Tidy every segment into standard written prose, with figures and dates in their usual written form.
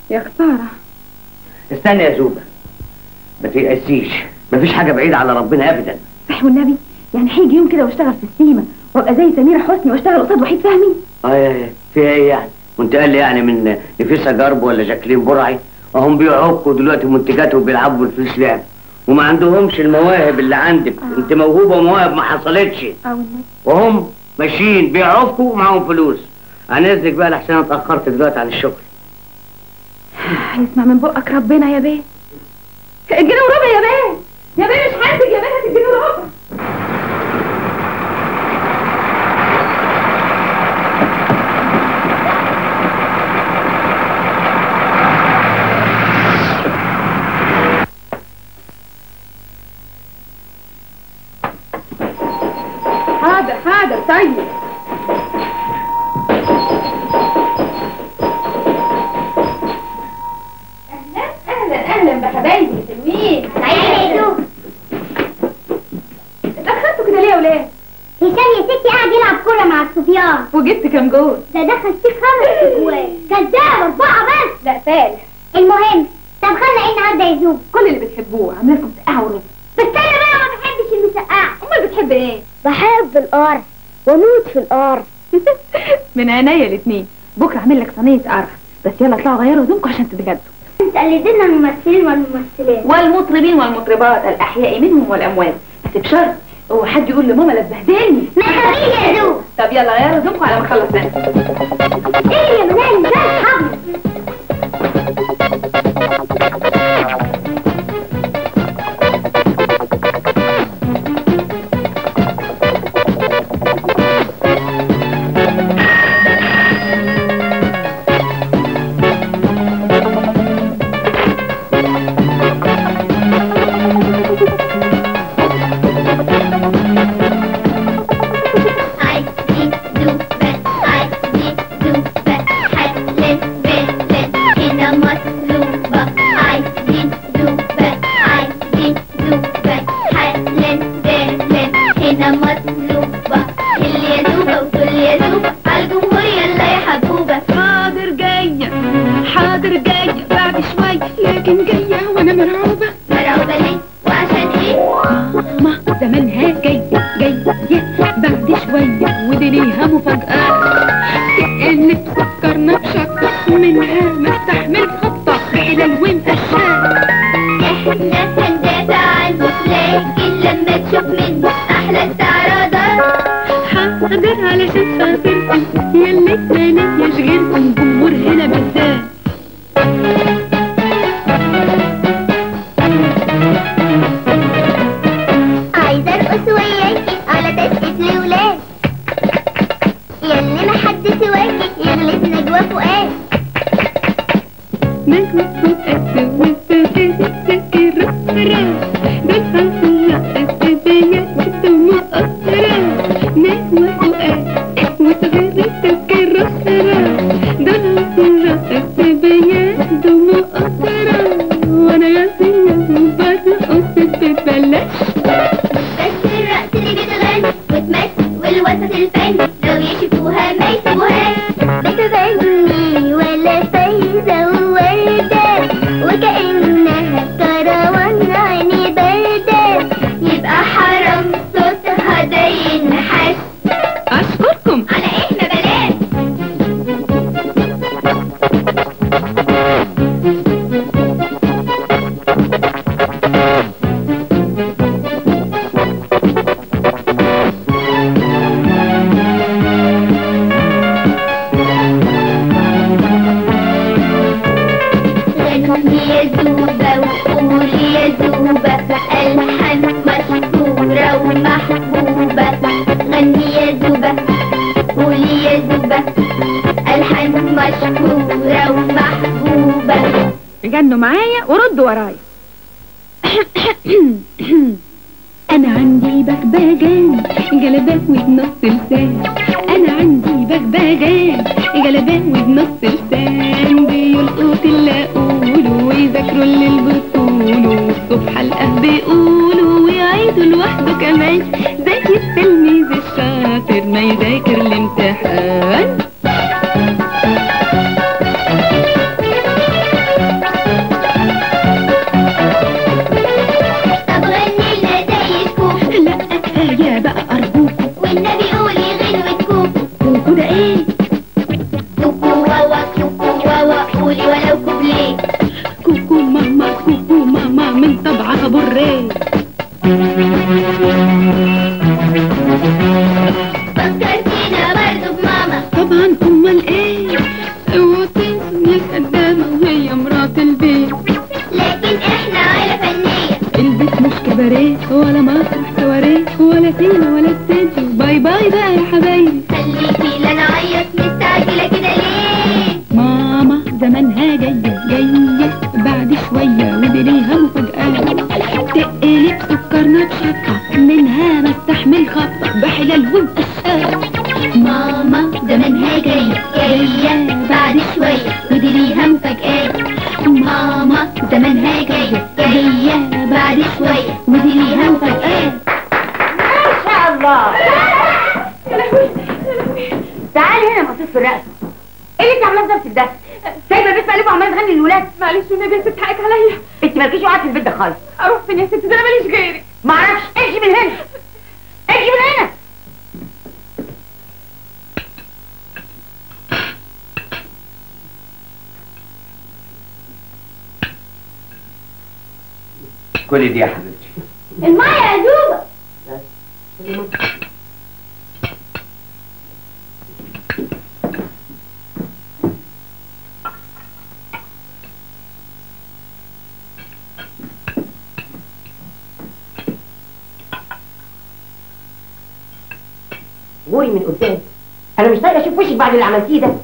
يا خساره. استنى يا زوبه، ما تيأسيش، مفيش حاجه بعيده على ربنا ابدا. صح والنبي، يعني هيجي يوم كده واشتغل في السينما وابقى زي سميره حسني واشتغل قصاد وحيد فهمي؟ فيها ايه يعني؟ وانت قال لي يعني من نفيسه جرب ولا جاكلين برعي؟ وهم بيعقوا دلوقتي منتجاتهم وبيلعبوا بالفلوس لعب، وما عندهمش المواهب اللي عندك. انت موهوبه ومواهب ما حصلتش. وهم ماشيين بيعوقوا ومعاهم فلوس. عن اذنك بقى لحسن انا اتاخرت دلوقتي عن الشغل. يسمع من بقك ربنا يا بيه. اديني وربع يا بيه، يا بيه مش حاسب يا بيه، هتديني وربع. حاضر طيب. اهلا بحبايبي الحلوين. تعالي يا دوب. اتأخرتوا كده ليه يا ولاد؟ هشام يا ستي قاعد يلعب كورة مع الصبيان. وجبت كام جول؟ ده دخل فيه 5 اجوال. كذاب 4 بس. لا فالح. المهم طب خلى ايه النهارده يا زوب؟ كل اللي بتحبوه عامله لكم سقعه ورز. بس انا بقى ما بحبش المسقعه. امال بتحب ايه؟ بحب القرص واموت في القرص. من عينيا الاثنين. بكره اعمل لك صينيه قرص، بس يلا اطلعوا غيروا هدومكم عشان تتغدوا. تقلدنا الممثلين والممثلات والمطربين والمطربات الاحياء منهم والاموات، بس بشرط هو حد يقول لماما لا تبهدلني. ما تخافيش يا زوب. طب يلا غيروا هدومكم على ما اخلص انا. ايه يا منال ده اصحابنا. غنوا معايا وردوا ورايا. انا عندي بغبغان جلبات وبنص لسان، انا عندي بغبغان جلبات وبنص لسان، بيلقوا تلاقولوا ويذاكروا الليل بطوله والصبح القهوة بيقولوا ويعيدوا لوحده كمان، زي التلميذ الشاطر ما يذاكر الامتحان. وسط البيت، لكن احنا عيلة فنية. البيت مش كباريه ولا مسرح سواريه ولا سينما ولا استديو. باي باي بقى يا حبايبي. خليكي لا نعيط مستعجلة كده ليه؟ ماما زمانها جاية بعد شوية ودي ليها مفاجأة، تقلب سكرنا بشطة منها ما استحمل خطة بحلال ومقشرة. ماما زمانها جاية بعد شوية ودي ليها مفاجآت. ماما زمانها جاية بعد شوية ودي ليها مفاجآت. ما شاء الله. تعالي هنا مصيص في الرقص. ايه اللي انت عاملاه في نفسك ده؟ سايبه البيت مقلوب وعماله تغني للولاد. معلش والنبي يا ست حقك عليا. انت مالكيش وقت في البيت ده خالص. اروح فين يا ست؟ ده انا ماليش غيرك. معرفش. امشي من هنا، امشي من هنا. كل دي يا حبيبتي. المية يا زوبة. غوري من قدام، انا مش طايقه اشوف وشك بعد اللي عملتيه ده.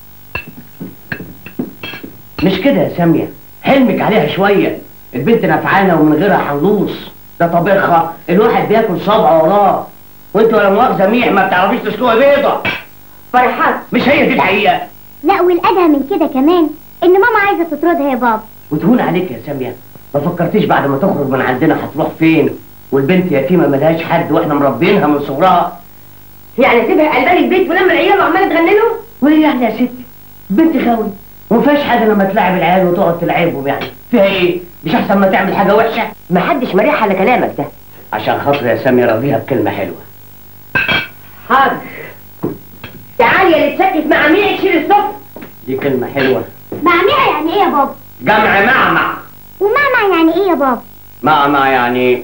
مش كده يا سامية، حلمك عليها شوية. البنت نفعانة ومن غيرها هنلوص. ده طبيخها الواحد بياكل صبع وراه، وانت ولا مؤاخذة ميح ما بتعرفيش تسلقي بيضة. فرحان. مش هي دي الحقيقة. لا والأدهى من كده كمان إن ماما عايزة تطردها يا بابا. وتهون عليك يا سامية، ما فكرتيش بعد ما تخرج من عندنا هتروح فين؟ والبنت يتيمة ملهاش حد واحنا مربينها من صغرها. يعني اسيبها قلبان البيت ولما العيال وعماله تغني لهم؟ وايه يعني يا ستي؟ بنت خاوي وما فيهاش حاجة لما تلعب العيال وتقعد تلعبهم، يعني فيها ايه؟ مش احسن ما تعمل حاجة وحشة؟ ما حدش مريح على كلامك ده. عشان خاطر يا سامية راضيها بكلمة حلوة. حاضر. تعالي يا اللي تسكت مع مين تشيل الصف. دي كلمة حلوة. معمعة يعني إيه يا بابا؟ جمع معمع. وماما يعني إيه يا بابا؟ معمع يعني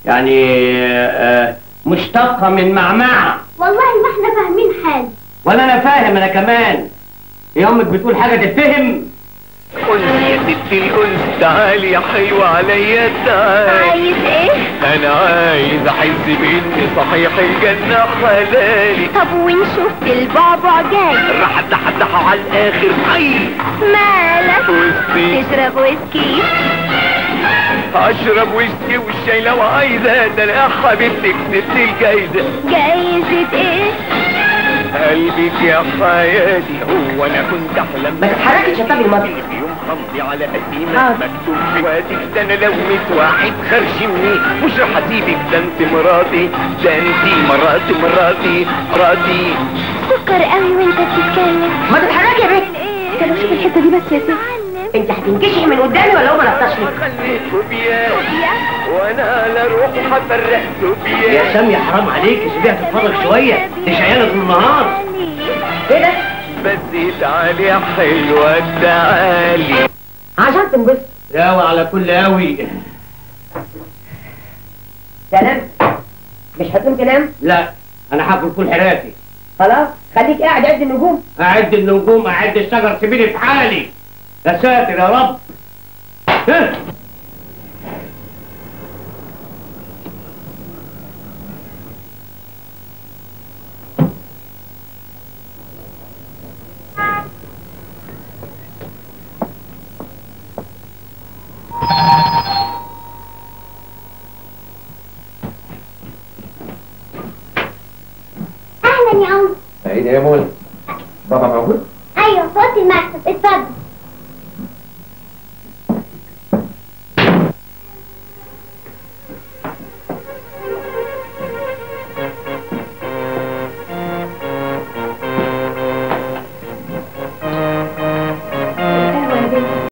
مشتقة من معمعة. والله ما احنا فاهمين حاجة. ولا انا فاهم انا كمان. يا امك بتقول حاجة تتفهم؟ انس يا ست الانس تعالي يا حلوة عليا تعالي. عايز إيه؟ انا عايز احس بان صحيح الجنة حلالي. طب وإن شفت البعبع جاي راح اتحدح على الاخر. حي مالك؟ وسطي تشرب ويسكي؟ اشرب وشتي والشاي لو عايزة. ده انا حبيبتك كسبت الجايزة. جايزة إيه؟ قلبك يا حياتي هو انا كنت احلم. ما تتحركش يا طبي المصري. يوم حمضي على قديمة مكتوب في وادك. ده انا لو ميت واحد خرشمني مش راح اسيبك. ده انت مراتي، ده انت مراتي. سكر قوي وانت بتتكلم. ما تتحركي يا بنت. طب شوف الحتة دي بس يا ست. انت هتنكشي من قدامي ولا هو ما لطش لك؟ خليك كوبيا وانا لا اروح هفرق كوبيا. يا سامية حرام عليك، سيبيها تتفرج شوية، دي شقيانة طول النهار. ايه ده؟ بس تعالي يا حلوة تعالي. عشان تنبسط. ياوي على كل قوي. سلام. مش هتقوم تنام؟ لا انا هاكل فول حراتي. خلاص خليك قاعد عد النجوم. اعد النجوم اعد الشجر، سيبيني في حالي. يا ساتر يا رب. أهلا يا عم. سعيد يا منى. بابا موجود؟ أيوة في أوضة المكتب، اتفضل.